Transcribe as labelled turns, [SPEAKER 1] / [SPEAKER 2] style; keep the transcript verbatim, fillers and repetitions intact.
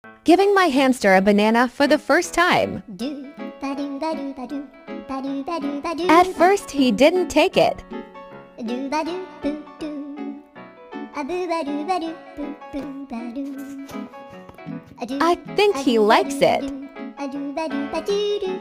[SPEAKER 1] Giving my hamster a banana for the first time. At first, he didn't take it. I think he likes it.